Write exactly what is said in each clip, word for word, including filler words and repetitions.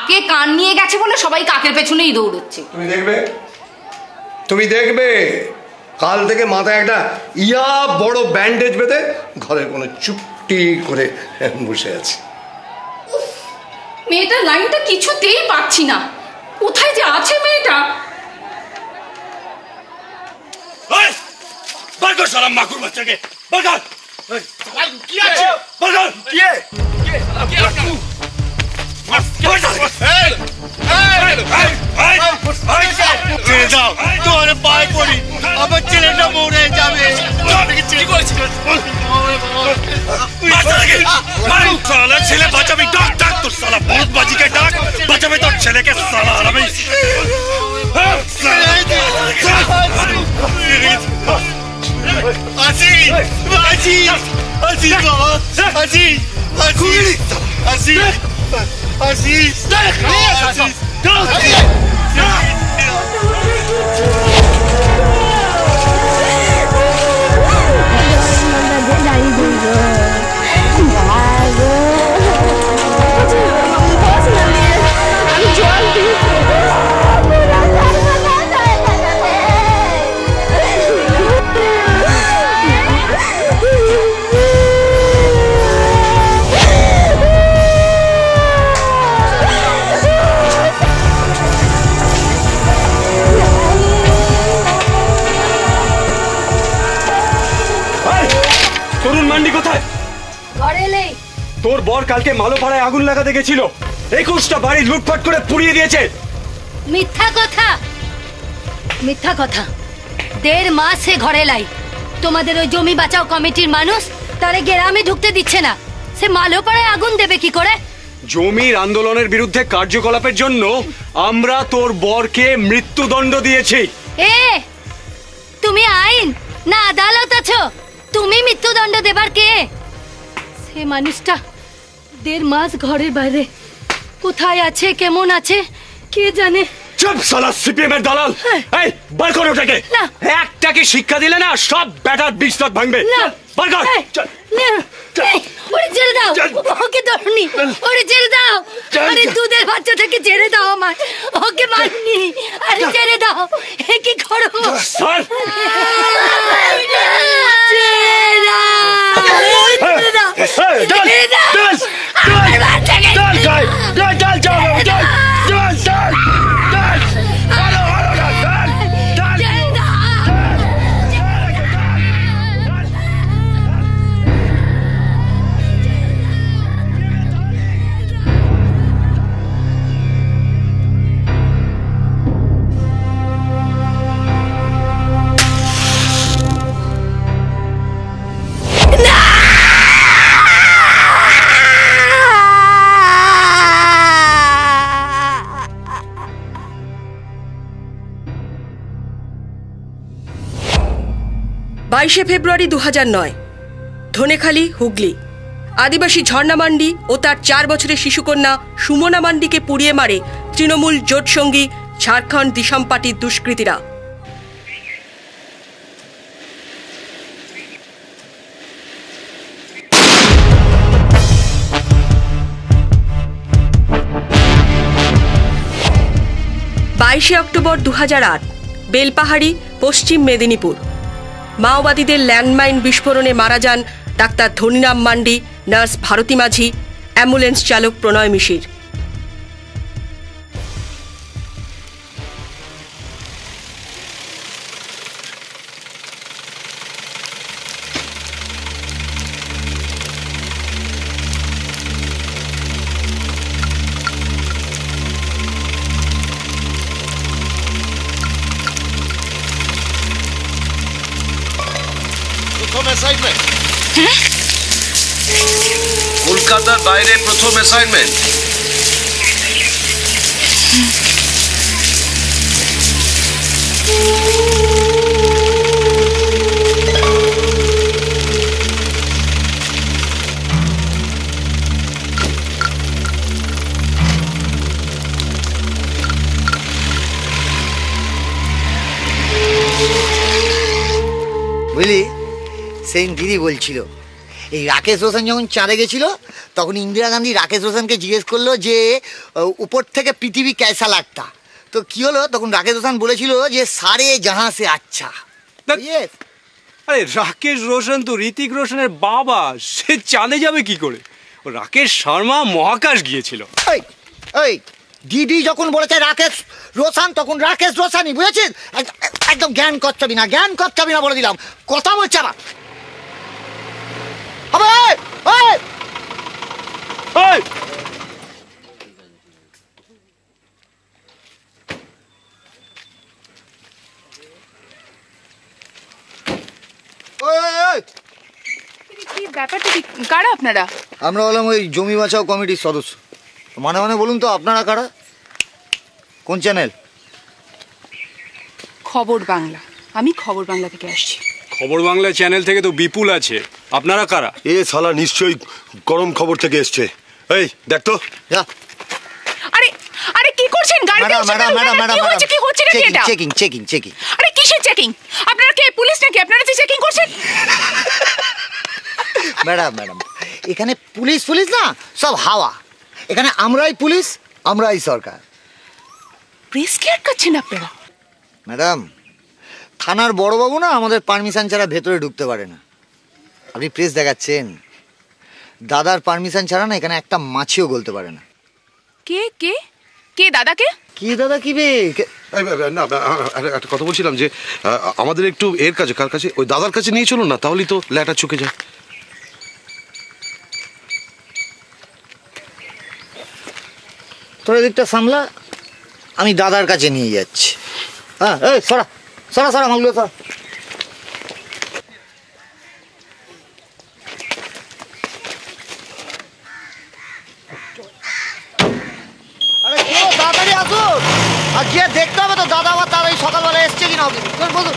কাকে কান নিয়ে গেছে বলে সবাই কাকের পেছনেই দৌড়চ্ছে। তুমি দেখবে তুমি দেখবে কাল থেকে মাথায় একটা ইয়া বড় ব্যান্ডেজ বেঁধে ঘরে কোনো চুপটি করে বসে আছে। মেয়েটার লাইনটা কিছুতেই পাচ্ছি না, কোথায় যে আছে মেয়েটা। বাগর সালাম মাকুর বাচ্চাকে বাগর কি আছে বাগর কি এ কি আছে ছেড়ে দাও, তোর পায়ে পড়ি, আমার ছেলেটা মরে যাবে। ছেলে বাঁচাবি, ডাক ডাক তোর সালা বহুত বাজিকে ডাক, বাঁচাবে তোর ছেলেকে সালা। আমি আসি আসি আসি বাবা আসি আসি আসি আসি তোর বর কালকে মালোপাড়ায় আগুন লাগাতে গেছিল, একুশটা বাড়ি লুটপাট করে পুড়িয়ে দিয়েছে। মিথ্যা কথা, মিথ্যা কথা। দেড় মাস সে ঘরে লাই, তোমাদের ওই জমি বাঁচাও কমিটির মানুষ তারে গ্রামে ঢুকতে দিচ্ছে না, সে মালোপাড়ায় আগুন দেবে কি করে? জমির আন্দোলনের বিরুদ্ধে কার্যকলাপের জন্য আমরা তোর বরকে মৃত্যুদণ্ড দিয়েছি। এ তুমি আইন না আদালত আছো? তুমি মৃত্যুদণ্ড দেবার কে? সে মানুষটা দেড় মাস ঘরের বাইরে, কোথায় আছে কেমন আছে কে জানে। চুপ শালা সিপিএম এর দালাল। এই বার কর ওটাকে। একটাকে শিক্ষা দিলে না সব ব্যাটার বিস্তার ভাঙবে। বার কর। ওরে ছেড়ে দাও, ওকে ধরনি, ওরে ছেড়ে দাও। আরে দুধের বাচ্চাটাকে ছেড়ে দাও, আমার ওকে মারনি। আরে ছেড়ে দাও, এ কি করো? স্যার বাইশে ফেব্রুয়ারি দু হাজার নয়, ধনেখালি, হুগলি। আদিবাসী ঝর্ণা মান্ডি ও তার চার বছরের শিশুকন্যা সুমনা মান্ডিকে পুড়িয়ে মারে তৃণমূল জোটসঙ্গী ঝাড়খণ্ড দিশাম পার্টির দুষ্কৃতীরা। বাইশে অক্টোবর দু হাজার আট, বেলপাহাড়ি, পশ্চিম মেদিনীপুর। মাওবাদীদের ল্যান্ডমাইন বিস্ফোরণে মারা যান doctor Dhaniram Mandi, nurse Bharati Majhi, ambulance চালক প্রণয় মিশির। কলকাতার বাইরে প্রথম অ্যাসাইনমেন্ট। বুঝলি, সেই দিদি বলছিল এই রাকেশ রোশন যখন চাঁদে গেছিল তখন ইন্দিরা গান্ধী রাকেশ রোশনকে জিজ্ঞেস করলো যে উপর থেকে পৃথিবী कैसा लगता, তো কি হলো তখন রাকেশ রোশন বলেছিল যে সারে জাহাঁ সে আচ্ছা। আরে রাকেশ রোশন তো ঋতিক রোশনের বাবা, সে চাঁদে যাবে কি করে? ও রাকেশ শর্মা মহাকাশ গিয়েছিল। এই এই দিদি যখন বলেছে রাকেশ রোশন তখন রাকেশ রোশনই, বুঝেছিস? একদম জ্ঞান কচ্ছাবি না, জ্ঞান কচ্ছাবি না বলে দিলাম, কথা বলছে না। ব্যাপারটা কি? কারা আপনারা? আমরা হলাম ওই জমি বাঁচাও কমিটির সদস্য। মানে মানে বলুন তো আপনারা কারা? কোন চ্যানেল? খবর বাংলা। আমি খবর বাংলা থেকে আসছি। খবর বাংলা চ্যানেল থেকে তো বিপুল আছে, আপনারা কারা? এ শালা নিশ্চয়ই গরম খবর থেকে এসছে। এই দেখ তো। আরে আরে কি করছেন? গাড়িতে ম্যাডাম ম্যাডাম ম্যাডাম ম্যাডাম কি হচ্ছে? কি হচ্ছে নাকি এটা? Checking checking checking. আরে কিসের চেকিং? আপনারা কে পুলিশ নাকি? আপনারা যে চেকিং করছেন? ম্যাডাম ম্যাডাম এখানে পুলিশ পুলিশ না, সব হাওয়া। এখানে আমরাই পুলিশ, আমরাই সরকার। প্রেস কি আটকাচ্ছেন আপনারা? ম্যাডাম থানার বড়বাবু না আমাদের পারমিশন ছাড়া ভেতরে ঢুকতে পারে না। আপনি প্রেস দেখাচ্ছেন, দাদার পারমিশন ছাড়া না এখানে একটা মাছিও গলতে পারে না। কে কে কে দাদাকে? কি দাদা কি বে? না একটা কথা বলছিলাম যে আমাদের একটু এর কাছে, কার কাছে, ওই দাদার কাছে নিয়ে চলুন না, তাহলেই তো ল্যাটা চুকে যায়। তোর দিকটা সামলা, আমি দাদার কাছে নিয়ে যাচ্ছি। হ্যাঁ এই সরা সরা সরা মালগুলো সরা। আরে কেউ তাড়াতাড়ি আসুন, আর গিয়ে দেখতে হবে তো দাদা আবার তার এই সকালবেলা এসছে কিনা। বলুন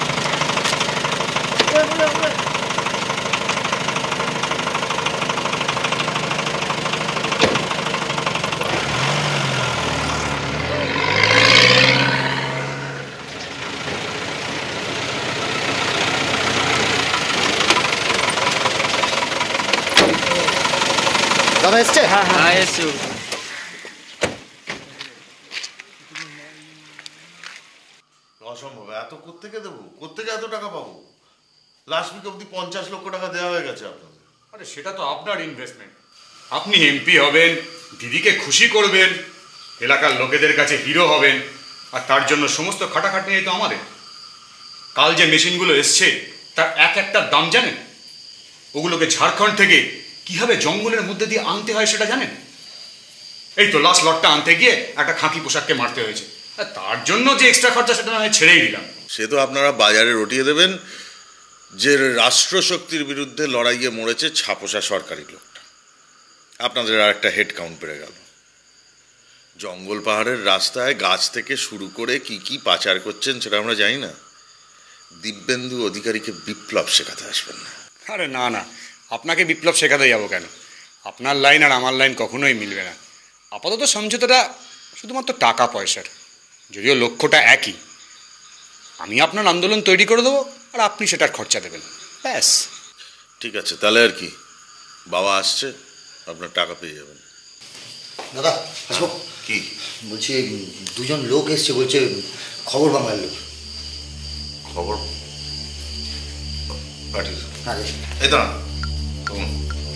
দাদা এসছে? হ্যাঁ হ্যাঁ এসছে। অসম্ভব, এত কোত্থেকে দেবো? কোত্থেকে এত টাকা পাবো? লাস্ট উইক অব্দি পঞ্চাশ লক্ষ টাকা দেওয়া হয়ে গেছে আপনাদের। আরে সেটা তো আপনার ইনভেস্টমেন্ট। আপনি এমপি হবেন, দিদিকে খুশি করবেন, এলাকার লোকেদের কাছে হিরো হবেন, আর তার জন্য সমস্ত খাটাখাটনি তো আমাদের। কাল যে মেশিনগুলো এসছে তার এক একটার দাম জানেন? ওগুলোকে ঝাড়খণ্ড থেকে কিভাবে জঙ্গলের মধ্যে দিয়ে আনতে হয় সেটা জানেন? এই তো লাস্ট লটটা আনতে গিয়ে একটা খাঁকি পোশাককে মারতে হয়েছে। তার জন্য যে এক্সট্রা খরচা সেটা না হয় ছেড়েই দিলাম। সে তো আপনারা বাজারে রটিয়ে দেবেন যে রাষ্ট্রশক্তির বিরুদ্ধে লড়াইয়ে মরেছে ছাপোষা সরকারি লোকটা। আপনাদের আর একটা হেড কাউন্ট বেড়ে গেল। জঙ্গল পাহাড়ের রাস্তায় গাছ থেকে শুরু করে কি কি পাচার করছেন সেটা আমরা জানি না। দিব্যেন্দু অধিকারীকে বিপ্লব শেখাতে আসবেন না। আরে না না, আপনাকে বিপ্লব শেখাতে যাবো কেন? আপনার লাইন আর আমার লাইন কখনোই মিলবে না। আপাতত সমঝোতাটা শুধুমাত্র টাকা পয়সার, যদিও লক্ষ্যটা একই। আমি আপনার আন্দোলন তৈরি করে দেবো আর আপনি সেটার খরচা দেবেন, ব্যাস। ঠিক আছে, তাহলে আর কি, বাবা আসছে, আপনার টাকা পেয়ে যাবেন। দাদা আসবো? কি বলছি দুজন লোক এসছে, বলছে খবর বাংলার লোক। খবর? হ্যাঁ এই দাঁড়ান,